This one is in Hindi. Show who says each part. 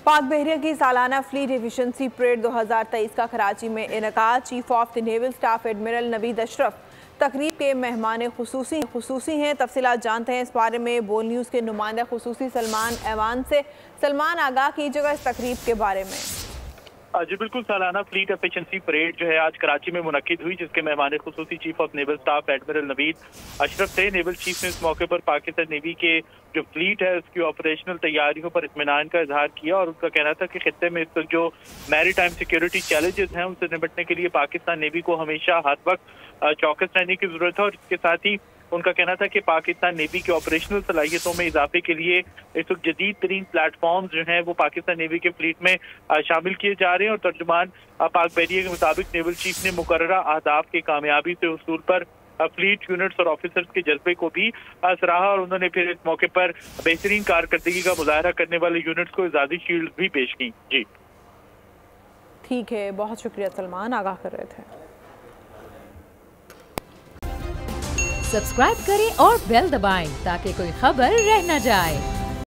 Speaker 1: पाक बहरिया की सालाना फ्लीट एफिशिएंसी परेड 2023 का कराची में इनेकाद। Chief of the naval staff admiral Naveed Ashraf तकरीब के मेहमान खुसूसी हैं। तफसीलात जानते हैं इस बारे में बोल न्यूज़ के नुमाइंदा खुसूसी सलमान ऐवान से। सलमान, आगाह कीजिएगा इस तकरीब के बारे में।
Speaker 2: जी बिल्कुल, सालाना फ्लीट एफिशिएंसी परेड जो है आज कराची में मुनक्किद हुई, जिसके मेहमान खुसूसी chief of naval staff admiral Naveed Ashraf थे। नेवल चीफ ने इस मौके पर पाकिस्तान नेवी के जो फ्लीट है उसकी ऑपरेशनल तैयारियों पर इत्मीनान का इजहार किया और उनका कहना था कि खित्ते में इस वक्त जो मैरीटाइम सिक्योरिटी चैलेंजेस हैं उनसे निपटने के लिए पाकिस्तान नेवी को हमेशा हर वक्त चौकस रहने की जरूरत है। और इसके साथ ही उनका कहना था कि पाकिस्तान नेवी की ऑपरेशनल सलाहियतों में इजाफे के लिए इस वक्त जदीद तरीन प्लेटफॉर्म जो हैं वो पाकिस्तान नेवी के फ्लीट में शामिल किए जा रहे हैं। और तर्जुमान पाक बहरिया के मुताबिक नेवल चीफ ने मुकर्ररा अहदाफ की कामयाबी से उसूल पर फ्लीट यूनिट्स और ऑफिसर्स के जज्बे को भी सराहा और उन्होंने फिर इस मौके पर बेहतरीन कारकर्दगी का मुजाहरा करने वाले यूनिट्स को इजाज़ी शील्ड भी पेश की। जी
Speaker 1: ठीक है, बहुत शुक्रिया सलमान, आगाह कर रहे थे।
Speaker 3: सब्सक्राइब करें और बेल दबाएं ताकि कोई खबर रह न जाए।